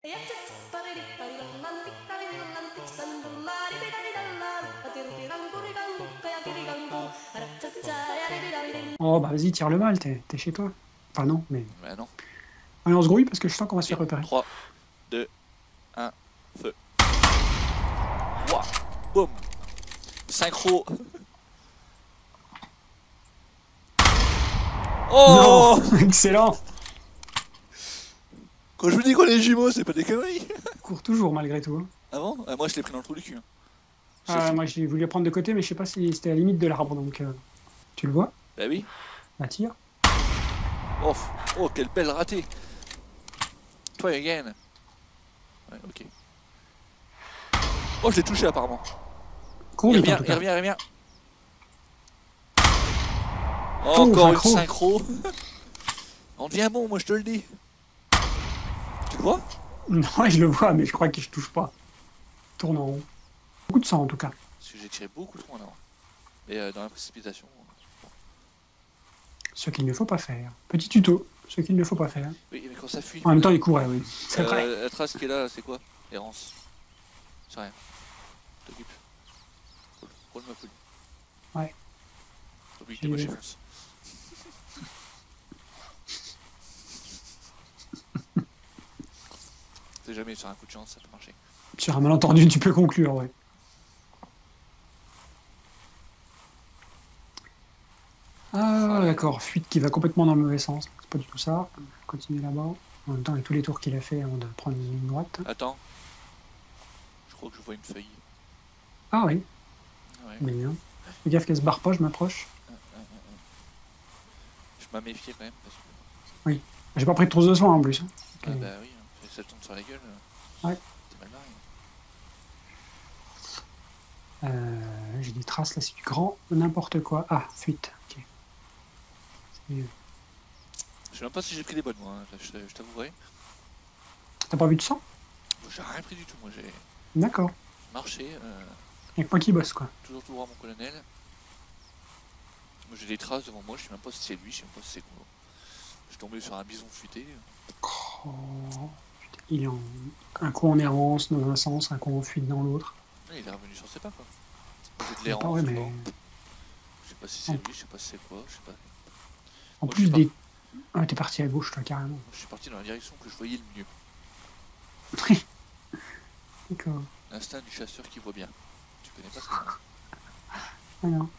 Oh bah vas-y, tire le mal, t'es chez toi. Enfin non, mais... Bah non. Allez, on se grouille parce que je sens qu'on va se faire repérer. 3, 2, 1, feu. Wouah, boum. Synchro. Oh non. Excellent. Quand je vous dis qu'on est jumeaux, c'est pas des conneries. Court toujours malgré tout. Ah bon? Moi je l'ai pris dans le trou du cul. Moi j'ai voulu le prendre de côté mais je sais pas si c'était à la limite de l'arbre donc... Tu le vois? Bah oui. Bah tire. Oh, oh quelle belle ratée. Try again. Ouais, ok. Oh, je l'ai touché apparemment. Cours Il vite, revient, en tout cas. il revient. Oh, encore une synchro. On devient bon, moi je te le dis. Tu le vois? Non, je le vois, mais je crois que je touche pas. Tourne en rond. Beaucoup de sang en tout cas. Parce que j'ai tiré beaucoup trop en avant. Et dans la précipitation. Ce qu'il ne faut pas faire. Petit tuto. Ce qu'il ne faut pas faire. Oui, mais quand ça fuit. En même temps, il courait, oui. C'est vrai. La trace qui est là, c'est quoi? Errance. C'est rien. T'occupe. Roule ma poule. Ouais. Oublie tes moches fonce. C'est jamais sur un coup de chance, ça peut marcher. Sur un malentendu, tu peux conclure, ouais. Ah, d'accord. Fuite qui va complètement dans le mauvais sens. C'est pas du tout ça. Continue là-bas. En même temps, avec tous les tours qu'il a fait avant de prendre une ligne droite. Attends. Je crois que je vois une feuille. Ah oui. Ouais. Bien. Fais gaffe qu'elle se barre pas, je m'approche. Je m'en méfiais quand même parce que... Oui. J'ai pas pris trop de soin en plus. Ah bah oui, si ça tombe sur la gueule, ouais. c'est mal barré. J'ai des traces là, c'est du grand n'importe quoi. Ah, fuite. Ok. Je sais même pas si j'ai pris les bonnes, moi, hein. Je t'avouerai. T'as pas vu de sang? J'ai rien pris du tout, moi j'ai... D'accord. Marché. Y'a que moi qui bosse quoi. Toujours tout droit mon colonel. Moi j'ai des traces devant moi, je sais même pas si c'est lui, je sais même pas si c'est quoi. Je suis tombé sur un bison futé. Oh, putain, il est en... un coup en errance dans un sens, un coup en fuite dans l'autre. Il est revenu sur ses pas quoi. C'est de l'errance. Ouais, mais... Je sais pas si c'est lui, je sais pas si c'est quoi, je sais pas. En moi, plus des... Ah, t'es parti à gauche toi carrément. Moi, je suis parti dans la direction que je voyais le mieux. D'accord. L'instinct du chasseur qui voit bien. Tu connais pas ça? Ah non.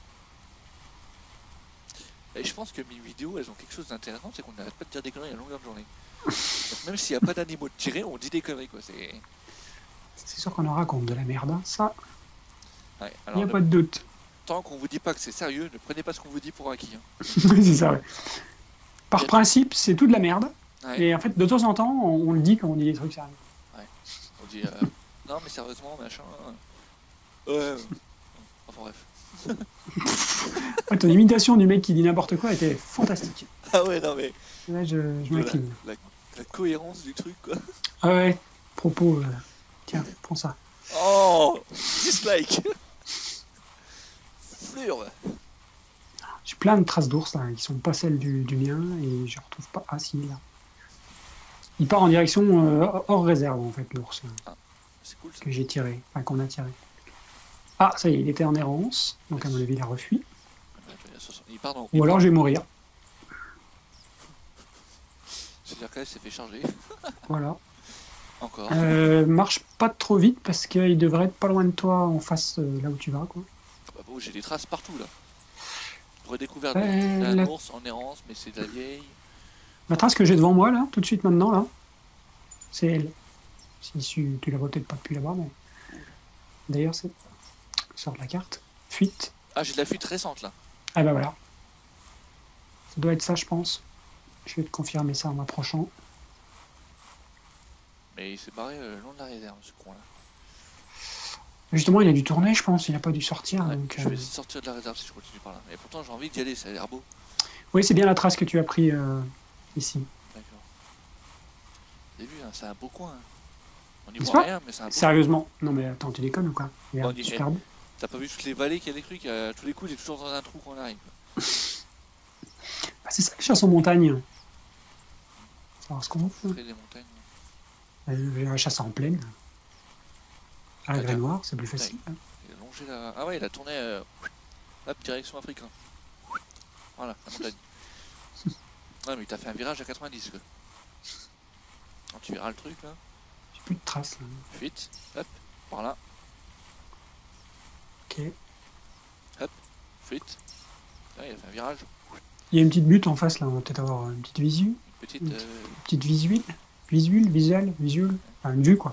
Et je pense que mes vidéos, elles ont quelque chose d'intéressant, c'est qu'on n'arrête pas de dire des conneries à longueur de journée. Donc même s'il n'y a pas d'animaux de tirer, on dit des conneries quoi. C'est sûr qu'on en raconte de la merde, hein. Ça. Ouais, il n'y a pas de doute. Tant qu'on vous dit pas que c'est sérieux, ne prenez pas ce qu'on vous dit pour acquis. Hein. C'est ça, ouais. Par principe, c'est tout de la merde. Ouais. Et en fait, de temps en temps, on le dit quand on dit des trucs sérieux. Ouais. On dit non mais sérieusement, machin. Ouais. Enfin bref. Ouais, ton imitation du mec qui dit n'importe quoi était fantastique. Ah ouais, non mais... Là, je m'incline. La cohérence du truc, quoi. Ah ouais, propos... Tiens, prends ça. Oh, dislike. Fleur. J'ai plein de traces d'ours, là, qui sont pas celles du mien, et je retrouve pas... Ah si, là. Il part en direction hors réserve, en fait, l'ours. Ah, c'est cool, ça. Que j'ai tiré, enfin qu'on a tiré. Ah, ça y est, il était en errance, donc à mon avis, il a refui. Il part dans... Ou alors je vais mourir. C'est-à-dire que là, il s'est fait charger. Voilà. Encore. Marche pas trop vite parce qu'il devrait être pas loin de toi en face là où tu vas quoi. Bah bon, j'ai des traces partout là. Redécouvert d'un ours en errance, mais c'est de la vieille. La trace que j'ai devant moi là, tout de suite maintenant là, c'est elle. Si tu la vois peut-être pas depuis là-bas, mais d'ailleurs c'est sort de la carte. Fuite. Ah, j'ai de la fuite récente là. Ah bah voilà. Ça doit être ça je pense. Je vais te confirmer ça en m'approchant. Mais il s'est barré long de la réserve, ce con là. Justement, il a dû tourner, je pense, il a pas dû sortir. Ouais, donc, je vais essayer de sortir de la réserve si je continue par là. Et pourtant, j'ai envie d'y aller, ça a l'air beau. Oui, c'est bien la trace que tu as pris ici. D'accord. Vous avez vu, hein, c'est un beau coin. Hein. On n'y voit rien, mais c'est un beau Sérieusement. Non, mais attends, tu déconnes ou quoi? Bon, super beau. T'as pas vu toutes les vallées qu'il y a des trucs, à tous les coups, il est toujours dans un trou quand on arrive. Ah, c'est ça, les chasse en montagne. Alors, ce qu'on fait des montagnes. La chasse en plaine. À la Attends. grès noire, c'est plus facile. Hein. Il a longé la... Ah ouais, il a tourné... hop, direction africain. Voilà, la montagne. Non mais il t'a fait un virage à 90 quoi. Quand tu verras le truc là. J'ai plus de traces. Là. Fuite, hop, par là, Ok. fuite. Là, il a fait un virage. Il y a une petite butte en face là, on va peut-être avoir une petite visu. Une petite... Une petite visuelle. Visuelle. Enfin, une vue quoi.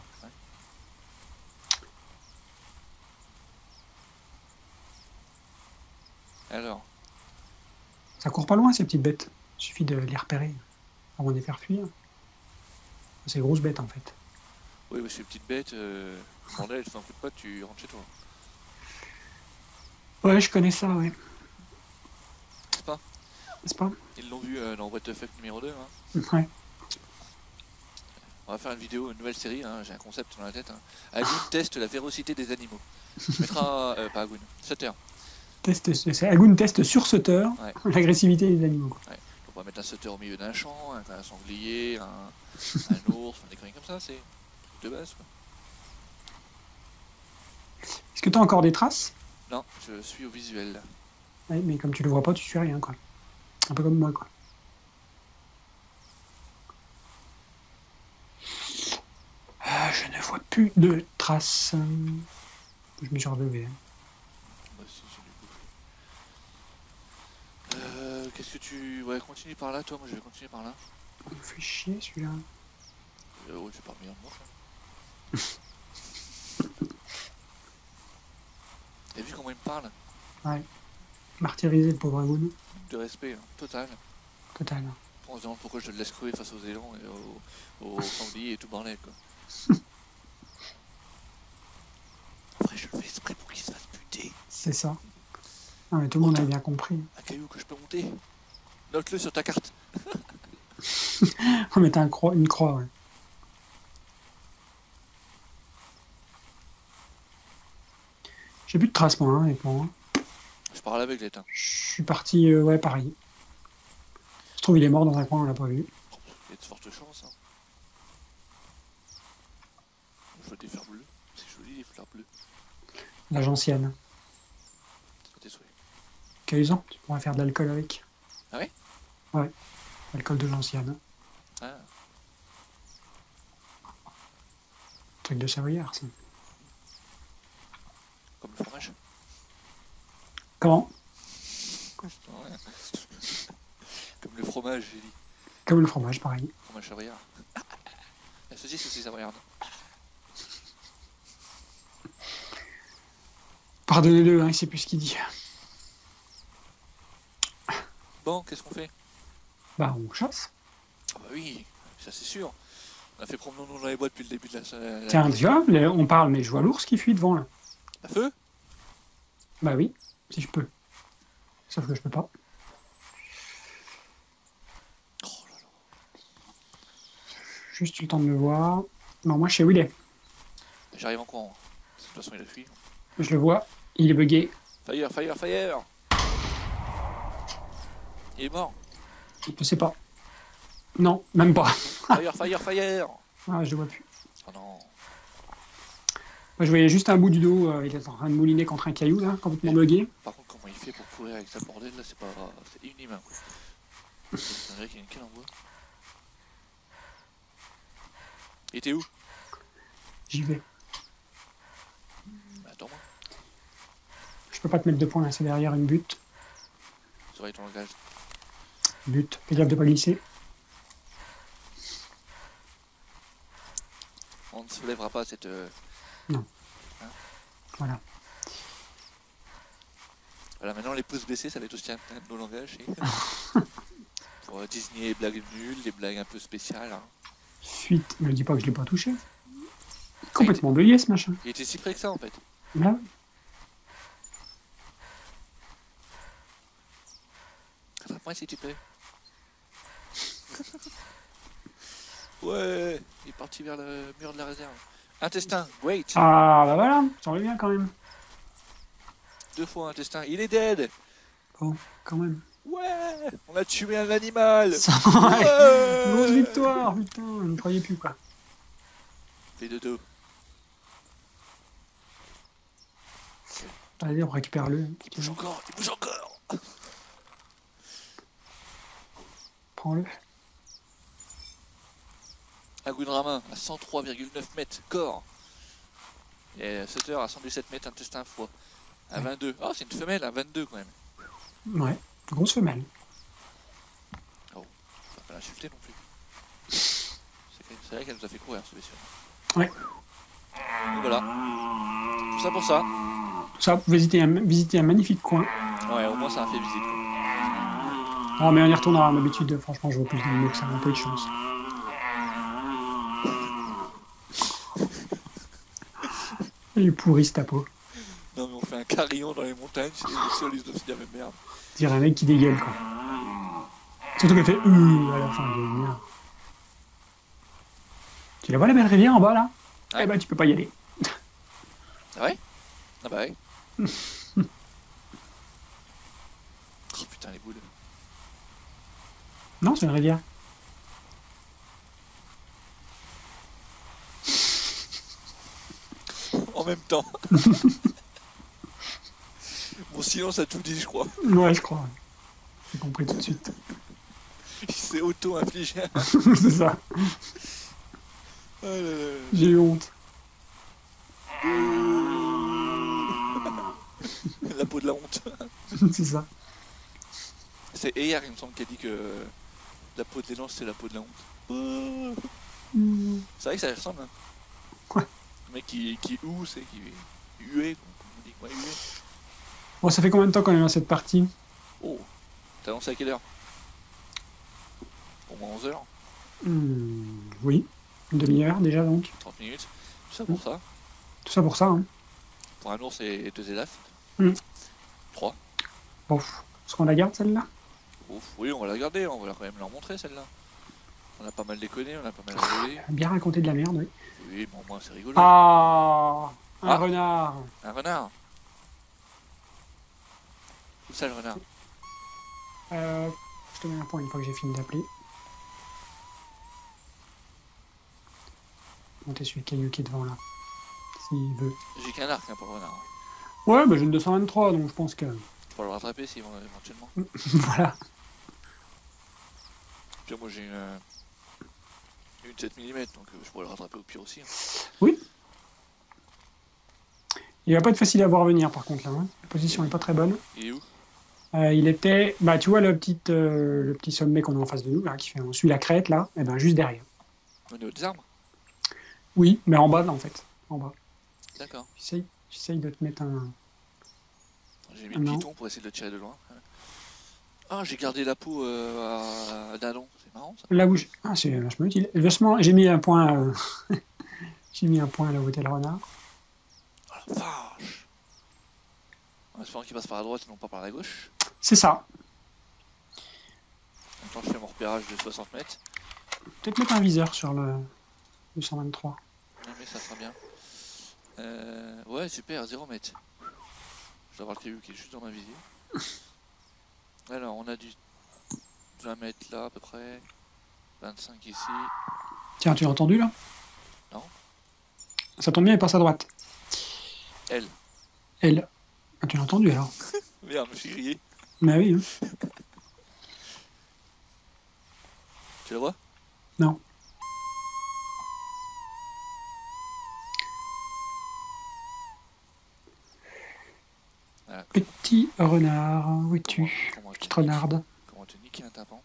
Alors, Ça court pas loin ces petites bêtes. Il suffit de les repérer avant de les faire fuir. C'est des grosses bêtes en fait. oui, mais ces petites bêtes, bordel, tu fais un coup de pote, tu rentres chez toi. Ouais, je connais ça, ouais. C'est pas N'est-ce pas? Ils l'ont vu dans What the Fuck numéro 2. Hein. Ouais. On va faire une vidéo, une nouvelle série, hein, j'ai un concept dans la tête. Hein. Agun teste la férocité des animaux. On mettra... pas Agun, Sutter. C'est Agun test sur Sutter, Ouais. l'agressivité des animaux. Quoi. Ouais. On va mettre un Sutter au milieu d'un champ, un sanglier, un ours, des conneries comme ça, c'est de base quoi. Est-ce que tu as encore des traces? Non, je suis au visuel. Ouais, mais comme tu le vois pas, tu suis rien, quoi. Un peu comme moi, quoi. Je ne vois plus de traces. Je me suis relevé. Moi aussi, j'ai du coup. Qu'est-ce que tu... Ouais, continue par là, toi, moi je vais continuer par là. On me fait chier, celui-là. Ouais, c'est pas meilleur de moi, ça. T'as vu comment il me parle? Ouais. Martyrisé, le pauvre Agun. De respect, hein, total. Total. On se demande pourquoi je le laisse crever face aux élans et aux sangliers et tout bordel, quoi. Après, je le fais exprès pour qu'il se fasse buter. C'est ça. Non, mais tout le monde a bien compris. Un caillou que je peux monter. Note-le sur ta carte. On mettait une croix, ouais. J'ai plus de traces, moi, hein, honnêtement. Hein. Je pars à l'aveuglette. Hein. Je suis parti, ouais, pareil. Je trouve il est mort dans un coin, on l'a pas vu. Il y a de fortes chances. Hein. Je vois des fleurs bleues. C'est joli, les fleurs bleues. La gentiane. C'est tes souhaits. Cahuzac, tu pourrais faire de l'alcool avec. Ah ouais? Ouais. L'alcool de gentiane. Ah. Truc de Savoyard, ça. Comme le fromage. Comment? Ouais. Comme le fromage, j'ai dit. Comme le fromage, pareil. Fromage savoyard. La saucisse aussi savoyarde. Pardonnez-le, hein, il sait plus ce qu'il dit. Bon, qu'est-ce qu'on fait? Bah, on chasse. Ah bah oui, ça c'est sûr. On a fait promenons-nous dans les bois depuis le début de la... Tiens, tu vois, on parle, mais je vois l'ours qui fuit devant, là. À feu? Bah oui, si je peux. Sauf que je peux pas. Oh là là. Juste eu le temps de me voir. Non, moi, je sais où il est. J'arrive en courant. De toute façon, il a fui. Je le vois. Il est bugué. Fire, fire, fire! Il est mort. Je sais pas. Non, même pas. Fire, fire, fire! Ah, je le vois plus. Oh non. Moi, je voyais juste un bout du dos. Il est en train de mouliner contre un caillou, là, complètement bugué. Par contre, comment il fait pour courir avec sa bordelle là, c'est pas... C'est inhumain. C'est vrai qu'il y a une quelle envoie. Il était où? J'y vais. Bah, attends-moi. Je peux pas te mettre de points, là, c'est derrière une butte. Surveille ton langage. Butte. Fais gaffe de pas glisser. On ne se lèvera pas cette... Non. Hein? Voilà. Voilà, maintenant les pouces baissés, ça va être aussi un de nos langages. Pour désigner les blagues nulles, les blagues un peu spéciales. Hein. Fuite. Ne dis pas que je l'ai pas touché. Complètement bugué, ce machin. Il était si près que ça en fait. Là. Rattrape-moi si tu peux. Ouais, il est parti vers le mur de la réserve. Intestin, wait. Ah, bah voilà. Ça aurait bien, quand même. 2 fois intestin, il est dead. Bon, quand même. Ouais, on a tué un animal. Ouais. Ouais. Grosse victoire, putain. Je ne croyais plus, quoi. Fais de dos. Allez, on récupère-le. Il bouge encore, il bouge encore. Prends-le. Un Gunramin à 103,9 mètres, corps. Et 7 heures à 117 mètres, intestin foie. À 22. Oh, c'est une femelle à 22 quand même. Ouais, grosse femelle. Oh, faut pas l'insulter non plus. C'est vrai qu'elle nous a fait courir, ce vaisseau. Ouais. Donc voilà. Tout ça pour ça. Ça, pour visiter un magnifique coin. Ouais, au moins ça a fait visite. Quoi. Ah, mais on y retournera, d'habitude, franchement, je vois plus d'animaux que ça, un peu de chance. Il est pourri, ce tapeau. Non, mais on fait un carillon dans les montagnes, c'est les vaisseaux, ils doivent se dire, mais merde. Je dirais un mec qui dégueule, quoi. Surtout qu'elle fait à la fin de merde. Tu la vois la belle rivière en bas, là? Ouais. Eh ben, tu peux pas y aller. Ah ouais? Ah bah ouais. Oh putain, les boules. Non, c'est une rivière. En même temps. Mon silence a tout dit, je crois. Ouais, je crois. J'ai compris tout de suite. Il s'est auto-infligé. C'est ça. Oh là là. J'ai eu honte. La peau de la honte. C'est ça. C'est hier, il me semble, qu'elle dit que la peau de l'élan, c'est la peau de la honte. C'est vrai que ça ressemble. Hein. Quoi? Le mec qui houe, c'est qui huait, comme on dit. Ouais, huait. Bon, ça fait combien de temps qu'on est dans cette partie? Oh, t'as lancé à quelle heure? Au moins 11 heures, Oui. Une demi-heure, déjà, donc. 30 minutes. Tout ça pour ça. Tout ça pour ça, hein. Pour un ours et 2 élafs. 3. Bon, est-ce qu'on la garde, celle-là? Ouf, oui, on va la garder, on va quand même leur montrer celle-là. On a pas mal déconné, on a pas mal rigolé. Bien raconté de la merde, oui. Oui, bon, au moins c'est rigolo. Ah, un Ah. renard. Un renard. Où ça le renard? Je te mets un point une fois que j'ai fini d'appeler. Monter sur le caillou qui est devant là. S'il veut. J'ai qu'un arc hein, pour le renard. Ouais, bah j'ai une 223, donc je pense que. Je peux le rattraper si éventuellement. Voilà. Puis moi j'ai une 7 mm, donc je pourrais le rattraper au pire aussi. Hein. Oui. Il va pas être facile à voir venir par contre là. Hein. La position est pas très bonne. Il est où? Il était. Bah tu vois le petit sommet qu'on a en face de nous, là, qui fait. On suit la crête là, et ben juste derrière. Au niveau des armes? Oui, mais en bas là, en fait. En bas. D'accord. J'essaye de te mettre un. J'ai mis le piton pour essayer de le tirer de loin. Ah, j'ai gardé la peau à Dallon, c'est marrant ça. Là où je... Ah, c'est vachement utile. Vachement, j'ai mis un point. J'ai mis un point là où était le renard. Oh la vache! En espérant qu'il passe par la droite et non pas par la gauche. C'est ça. En même temps, je fais mon repérage de 60 mètres. Peut-être mettre un viseur sur le 123. Non, mais ça sera bien. Ouais, super, 0 mètre. Je dois avoir le caillou qui est juste dans ma visée. Alors, on a du 20 mètres là à peu près. 25 ici. Tiens, tu l'as entendu là? Non. Ça tombe bien, il passe à droite. Elle. Elle. Ah, tu l'as entendu alors? Merde, je me suis grillé. Bah oui. Hein. Tu la vois? Non. Voilà. Petit renard, où es-tu? Comment Petite renarde. Comment te niquer un tapant?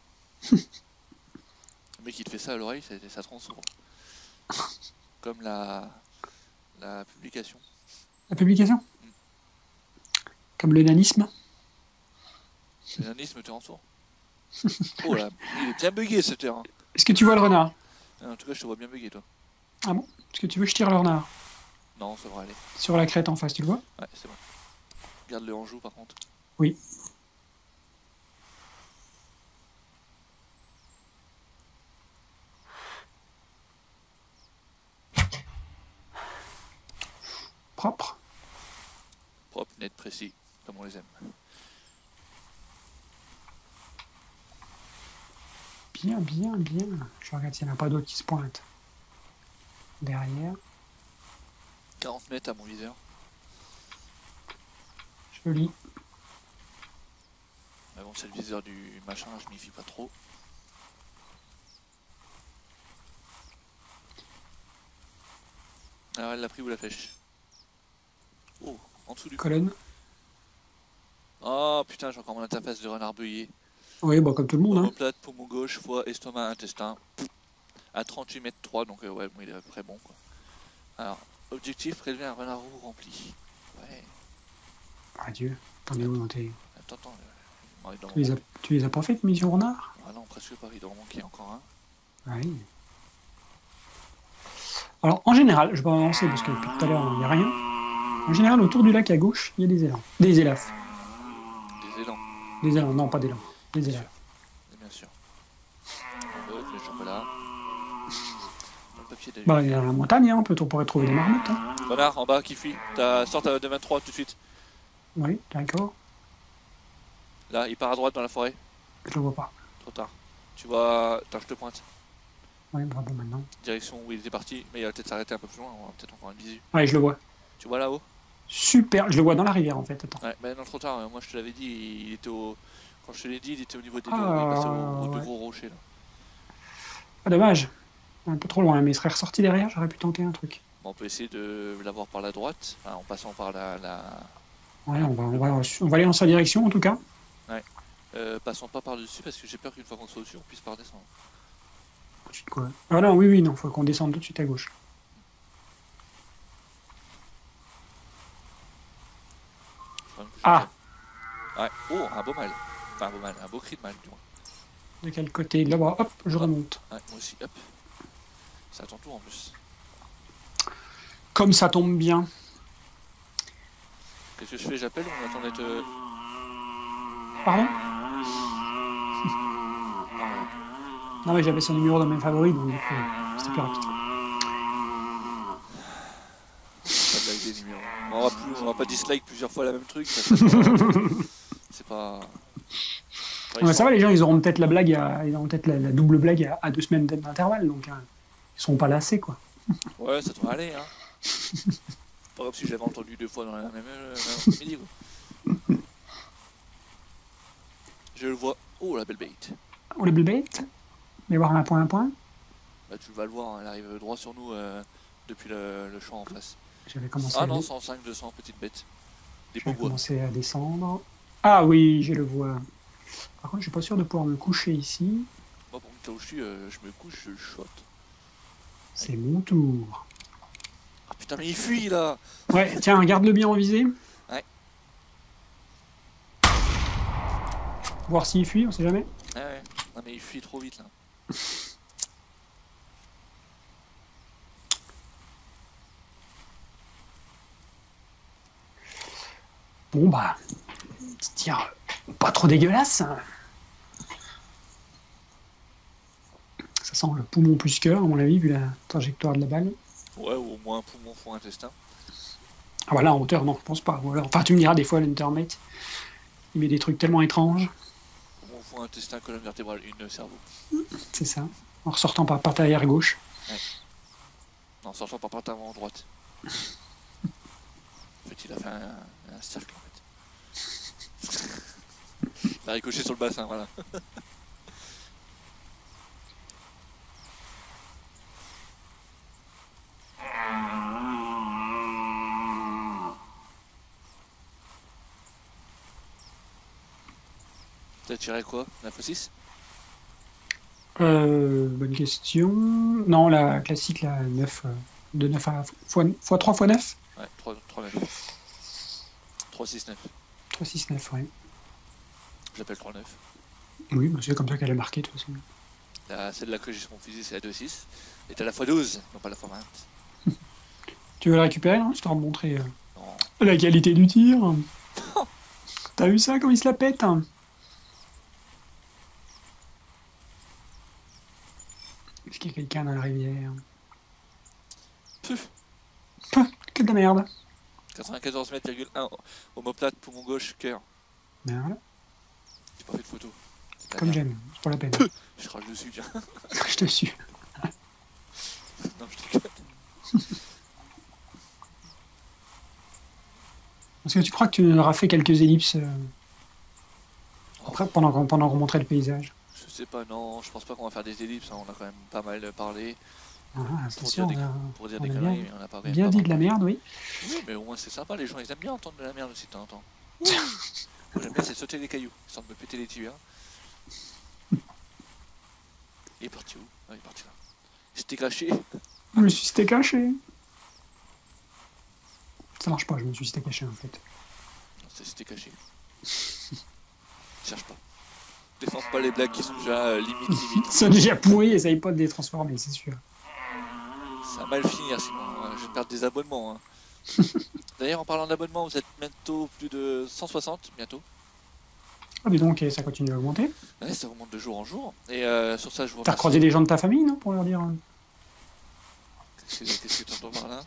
Le mec il te fait ça à l'oreille, ça te rend sourd. Comme la publication. La publication? Comme le nanisme? Le nanisme te rend sourd. Oh là, il est bien bugué ce terrain. Est-ce que tu vois le renard? En tout cas, je te vois bien bugué toi. Ah bon? Est-ce que tu veux que je tire le renard? Non, ça devrait aller. Sur la crête en face, tu le vois? Ouais, c'est bon. Garde-le en joue par contre. Oui. Propre. Propre, net, précis, comme on les aime. Bien, bien, bien. Je regarde s'il n'y en a pas d'autres qui se pointent. derrière. 40 mètres à mon viseur. Joli. Mais bon, c'est le viseur du machin, je m'y fie pas trop. Alors elle l'a pris où la flèche? Oh, en dessous du Colonne. Oh putain, j'ai encore mon interface de renard beuillé. Oui, bah comme tout le monde. Hein. Omoplate, poumon gauche, foie, estomac, intestin. À 38 mètres 3, donc ouais, bon, il est à peu près bon quoi. Alors, objectif, prélever un renard roux rempli. Ouais. Adieu. T'en es où dans tes... Attends, il doit Tu les as pas faites, mission renard? Ah non, presque pas, il doit en manquer encore un. Oui. Alors, en général, je vais avancer parce que depuis tout à l'heure, il n'y a rien. En général, autour du lac à gauche, il y a des élans. Des élafs. Des élans. Des élans, non, pas des élans. Des élafs. Bien sûr. Le chocolat. Le papier d'ailleurs. Bah, il y a la montagne, hein, on pourrait trouver des marmottes. Hein. Renard, en bas, qui fuit. Sors de 23 tout de suite. Oui, d'accord. Là, il part à droite dans la forêt. Je le vois pas. Trop tard. Tu vois... Attends, je te pointe. Oui, bravo maintenant. Direction où il était parti, mais il va peut-être s'arrêter un peu plus loin, on va peut-être encore une visu. Ouais, je le vois. Tu vois là-haut? Super, je le vois dans la rivière en fait. Attends. Ouais, mais non, trop tard, moi je te l'avais dit, il était au... Quand je te l'ai dit, il était au niveau des deux, Ah, il passait aux ouais. deux gros rochers là. Ah, dommage. Un peu trop loin, mais il serait ressorti derrière, j'aurais pu tenter un truc. Bon, on peut essayer de l'avoir par la droite, enfin, en passant par la... Ouais, on va aller dans sa direction en tout cas. Ouais. Passons pas par-dessus parce que j'ai peur qu'une fois qu'on soit au-dessus, on puisse pas redescendre. Ensuite quoi? Ah non, oui, non, faut qu'on descende tout de suite à gauche. Ah! Ouais, oh, un beau mal. Enfin, un beau mal, un beau cri de mal, du moins. De quel côté? Là-bas, hop, je remonte. Ouais, moi aussi, hop. C'est à ton tour en plus. Comme ça tombe bien. Qu'est-ce que je fais? J'appelle ou on attend d'être... Pardon? Non mais j'avais son numéro dans mes favoris, donc du coup, c'était plus rapide. Pas blague des numéros. On va pas dislike plusieurs fois la même truc. C'est pas... Ouais, ça va, les gens, ils auront peut-être la blague, ils auront peut-être la double blague à 2 semaines d'intervalle, donc ils seront pas lassés, quoi. Ouais, ça devrait aller, hein. Pas comme si j'avais entendu 2 fois dans la même après-midi, quoi. Je le vois. Oh, la belle bait. Oh, le bait. Mais voir un point. Bah, tu vas le voir, hein, elle arrive droit sur nous depuis le champ en face. J'avais commencé Ah non, 105, 200, petite bête. Des beaux bois. Commencé à descendre. Ah oui, je le vois. Par contre, je suis pas sûr de pouvoir me coucher ici. Moi, pour me cas où je me couche, je shot. C'est mon tour. Ah putain, mais il fuit là! Ouais, tiens, garde-le bien en visée. Ouais. Voir s'il fuit, on sait jamais. Ouais. Non, mais il fuit trop vite là. Bon bah, petit tir pas trop dégueulasse. Ça sent le poumon plus cœur, à mon avis, vu la trajectoire de la balle. Ouais, ou au moins poumon, fond, intestin. Ah bah là, en hauteur, non, je pense pas. Ou alors, enfin, tu me diras, des fois, l'intermate, il met des trucs tellement étranges. Poumon, fond, intestin, colonne vertébrale, une cerveau. C'est ça. En ressortant par porte arrière gauche. Ouais. Non, en sortant par porte avant droite. En fait, il a fait un cercle en fait. Il a ricoché sur le bassin, voilà. T'as tiré quoi? 9 ou 6? Bonne question. Non, la classique, la 9, de 9 à fois 3 fois 9. Ouais, 3, 9. 3, 6, 9. 3, 6, 9, ouais. J'appelle 3, 9. Oui, bah c'est comme ça qu'elle est marquée, de toute façon. Celle-là que j'ai sur mon fusil, c'est la 2, 6. Et t'as la fois 12, non pas la fois 20. Tu veux la récupérer, non? Histoire de montrer Non. la qualité du tir. T'as vu ça, comme il se la pète? Est-ce qu'il y a quelqu'un dans la rivière? Puf. Que de la merde. 94 mètres, 1, omoplate, poumon gauche, cœur. Merde. J'ai pas fait de photo. Comme j'aime, c'est pas la peine. Je crache dessus, tiens. Je te suis. Non, je déconne. Est-ce que tu crois que tu auras fait quelques ellipses après, pendant qu'on montrait le paysage? Je sais pas, non, je pense pas qu'on va faire des ellipses, hein, on a quand même pas mal parlé Ah, c'est pour sûr, dire des on a conneries, mais on a pas quand même bien pas dit mal de la parlé. merde, oui. Oui, mais au moins c'est sympa, les gens ils aiment bien entendre de la merde aussi de temps en temps. Moi j'aime bien, c'est sauter les cailloux, sans me péter les tibias. Il est parti où? Ah, il est parti là. Il s'était caché. Je me suis caché. Ça marche pas, je me suis caché en fait. Non, c'était caché. Cherche pas. Défends pas les blagues qui sont déjà limite. Ils sont déjà pourris, essaye pas de les transformer, c'est sûr. Ça va mal finir sinon, je vais perdre des abonnements. Hein. D'ailleurs, en parlant d'abonnements, vous êtes bientôt plus de 160, bientôt. Ah, mais donc, ça continue à augmenter. Ouais, ça remonte de jour en jour. Et sur ça, je vous remercie. T'as recroisé des gens de ta famille, non, pour leur dire Qu'est-ce que tu entends par là?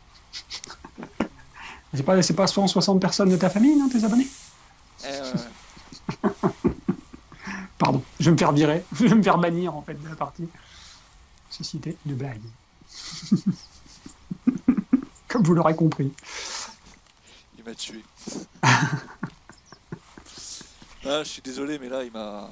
C'est pas 160 personnes de ta famille, non, tes abonnés? Pardon, je vais me faire virer. Je vais me faire bannir, en fait, de la partie. Société de blagues. Comme vous l'aurez compris. Il m'a tué. Ah, je suis désolé, mais là, il m'a...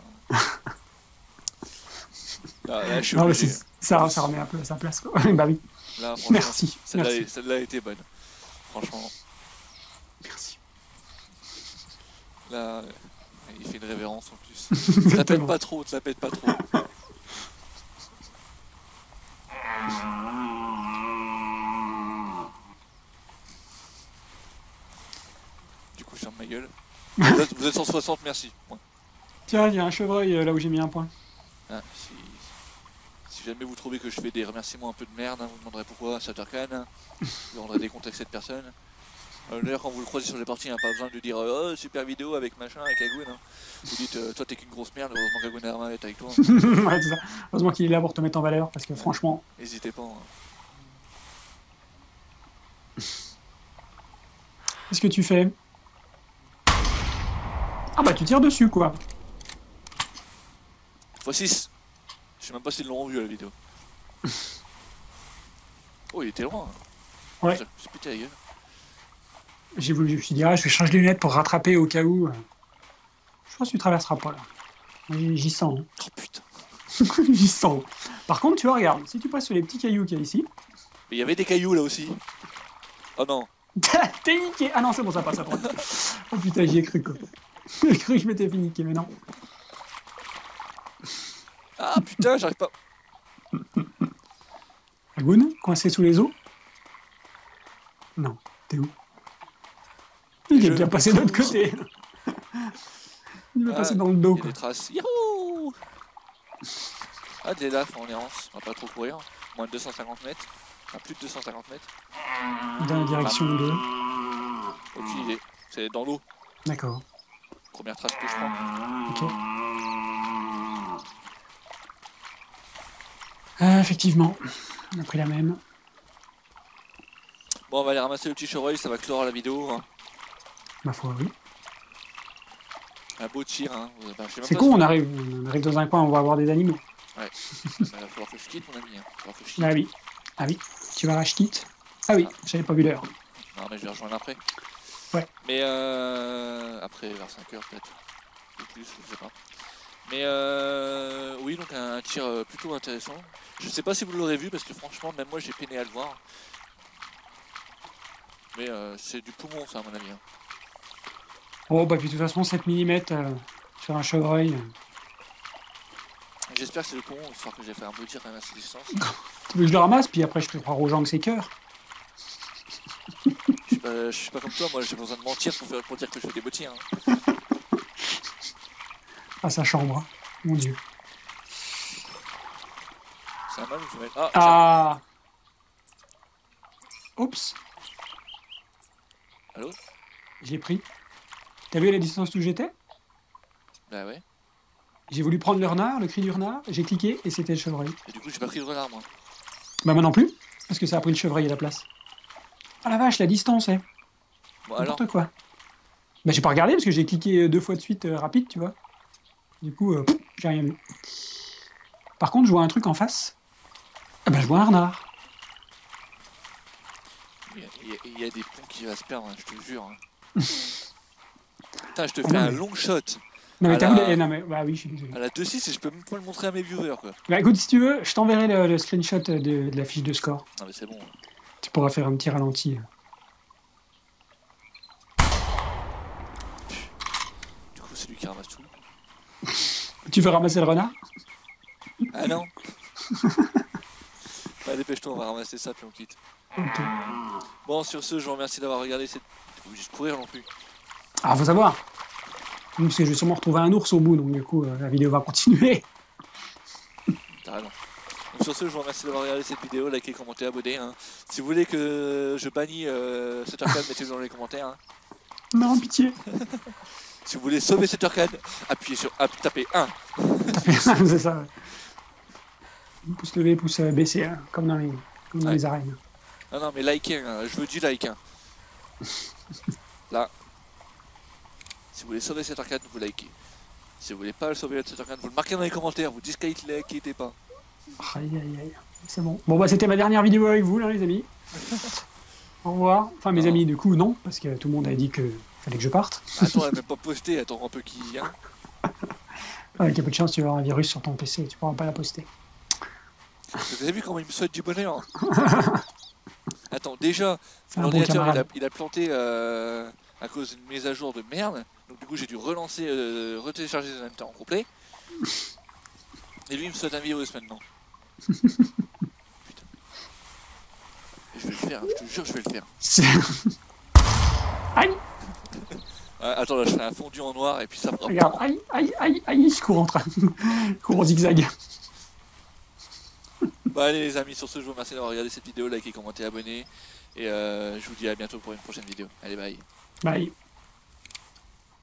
Là, je suis obligé. Ça remet un peu à sa place, quoi. Bah oui. Là, merci. Celle-là a été bonne. Franchement. Merci. Là, il fait une révérence en plus. Ça pète pas trop, ça pète pas trop. Du coup, je ferme ma gueule. Vous êtes 160, merci. Ouais. Tiens, il y a un chevreuil là où j'ai mis un point. Ah, si jamais vous trouvez que je fais des remerciements un peu de merde, hein, vous demanderez pourquoi à Shattercan. Hein. Vous rendrez des comptes avec cette personne. D'ailleurs, quand vous le croisez sur les parties, il n'y a pas besoin de lui dire oh, super vidéo avec machin, avec Agwen. Hein. Vous dites toi, t'es qu'une grosse merde, heureusement qu'Agwen Herma est avec toi. Ouais, c'est ça. Heureusement qu'il est là pour te mettre en valeur, parce que franchement. N'hésitez pas. Hein. Qu'est-ce que tu fais? Ah bah tu tires dessus quoi. x6. Je sais même pas s'ils l'ont vu à la vidéo. Oh, il était loin. Hein. Ouais. J'ai pété la gueule. Je me suis dit, ah, je vais changer les lunettes pour rattraper au cas où. Je pense que tu traverseras pas là. J'y sens. Hein. Oh putain. J'y sens. Par contre, tu vois, regarde, si tu passes sur les petits cailloux qu'il y a ici. Mais il y avait des cailloux là aussi. Oh non. T'es niqué. Ah non, c'est bon, ça passe après. Oh putain, j'y ai cru quoi. J'ai cru que je m'étais fait niquer, mais non. Ah putain, j'arrive pas. Agoun, coincé sous les os? Non, t'es où? Il est bien passé de l'autre côté. Il va passer dans le dos. Il y a des traces. Youhou! Ah, des lafs en errance. On va pas trop courir. Moins de 250 mètres. Enfin, plus de 250 mètres. Dans la direction de... Aucune idée. C'est dans l'eau. D'accord. Première trace que je prends. Ok. Effectivement. On a pris la même. Bon, on va aller ramasser le petit chevreuil. Ça va clore la vidéo. Hein. Ma foi, oui. Un beau tir. Hein. C'est con, on arrive dans un coin, on va avoir des animaux. Ouais. Il va falloir que je quitte, mon ami. Hein. Ah oui. Ah oui. Tu vas quitte. Ah oui, j'avais pas vu l'heure. Non, mais je vais rejoindre après. Ouais. Mais après, vers 5h peut-être. Ou plus, je sais pas. Mais oui, donc un tir plutôt intéressant. Je sais pas si vous l'aurez vu parce que franchement, même moi j'ai peiné à le voir. Mais c'est du poumon, ça, à mon avis. Hein. Oh, bah, puis de toute façon, 7 mm sur un chevreuil. J'espère que c'est le poumon, histoire que j'ai fait un beau tir quand même à cette distance. Tu veux que je le ramasse, puis après je te croire aux gens que c'est cœur. Je suis pas comme toi, moi j'ai besoin de mentir pour dire que je fais des beaux tirs. Hein. À sa chambre, mon dieu. C'est un mal ou je vais mettre... Ah. Oups. Allô? Je l'ai pris. T'as vu à la distance où j'étais? Bah ouais. J'ai voulu prendre le renard, le cri du renard, j'ai cliqué et c'était le chevreuil. Et du coup j'ai pas pris le renard moi. Bah moi non plus, parce que ça a pris le chevreuil à la place. Ah la vache, la distance, hein. Bon, N'importe quoi. Bah j'ai pas regardé parce que j'ai cliqué 2 fois de suite rapide, tu vois. Du coup, j'ai rien vu. Par contre, je vois un truc en face. Ah bah je vois un renard. Il y a des ponts qui vont se perdre, hein, je te jure. Hein. Putain, je te Ah fais non, un mais- long shot Non, mais à t'as vu la... non, mais bah oui, je suis désolé. à la 2-6 et je peux même pas le montrer à mes viewers, quoi. Bah écoute, si tu veux, je t'enverrai le screenshot de la fiche de score. Non, mais c'est bon. Tu pourras faire un petit ralenti. Du coup, c'est lui qui ramasse tout. Tu veux ramasser le renard? Ah non. Bah, dépêche-toi, on va ramasser ça, puis on quitte. Ok. Bon, sur ce, je vous remercie d'avoir regardé cette... T'es pas obligé de courir non plus. Ah, faut savoir. Parce que je vais sûrement retrouver un ours au bout, donc du coup, la vidéo va continuer. T'as raison. Donc sur ce, je vous remercie d'avoir regardé cette vidéo, likez, commentez, abonnez. Hein. Si vous voulez que je bannis cet arcade, mettez-le dans les commentaires. Hein. Non, pitié. Si vous voulez sauver cet arcade, appuyez sur tapez 1. C'est ça. Ouais. Pouce levé, pouce baissé, hein, comme dans Ouais. les arènes. Non, non, mais likez, hein. Je veux du like. Hein. Là. Si vous voulez sauver cet arcade, vous likez. Si vous voulez pas le sauver cet arcade, vous le marquez dans les commentaires, vous dislikez pas. Aïe, aïe, aïe. C'est bon. Bon, bah, c'était ma dernière vidéo avec vous, là, les amis. Au revoir. Enfin, mes Non. amis, du coup, non, parce que tout le monde avait dit que fallait que je parte. Attends, elle a même pas posté, attends un peu qui vient. Avec un peu de chance, tu vas avoir un virus sur ton PC, tu pourras pas la poster. Vous avez vu comment il me souhaite du bonheur? Attends, déjà, C'est un bon l'ordinateur camarade. il a planté à cause d'une mise à jour de merde. Donc du coup j'ai dû relancer, retélécharger les temps en complet. Et lui il me souhaite un virus maintenant. Putain. Et je vais le faire, je te jure je vais le faire. Aïe. Attends là je fais un fondu en noir et puis ça me... Regarde, aïe, aïe, aïe, aïe, je cours en train. Je cours en zigzag. Bon allez les amis, sur ce je vous remercie d'avoir regardé cette vidéo, likez, commentez, abonnez. Et je vous dis à bientôt pour une prochaine vidéo. Allez bye. Bye.